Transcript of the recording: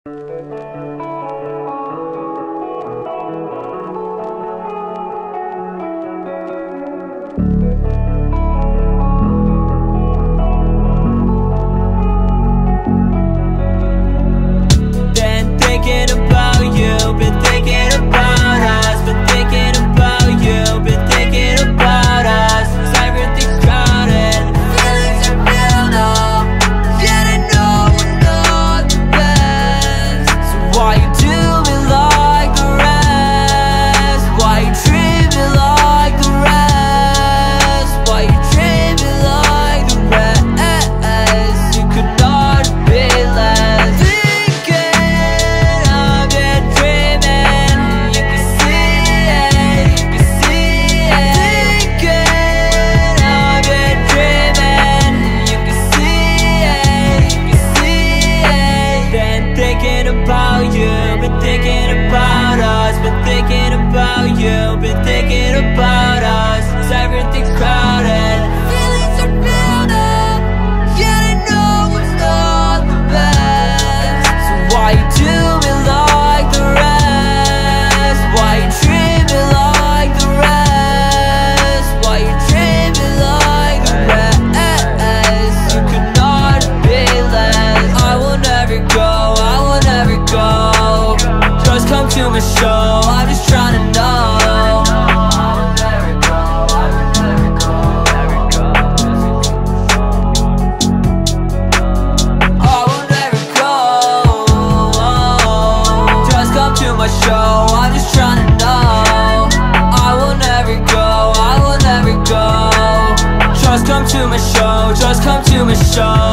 Been thinking about you, been thinking about us, been thinking about you, been thinking about us. 'Cause everything's crowded, feelings are built up, yet I know we're not the best. So why you do me like the rest? Why you treat me like the rest? Why you treat me like the rest? You could not be less. Thinking I've been dreaming, you can see it, you can see it. Thinking I've been dreaming, you can see it, you can see it. Been thinking about you, been thinking about us, been thinking about you, been thinking about us. 'Cause everything's crowded, feelings are built up, yet I know it's not the best. So why you do me like the rest? Why you treat me like the rest? Why you treat me like the rest? You could not be less. I will never go, I will never go. Just come to my show, I'm just trying to know. Show, I'm just trying to know. I will never go, I will never go. Just come to my show, just come to my show.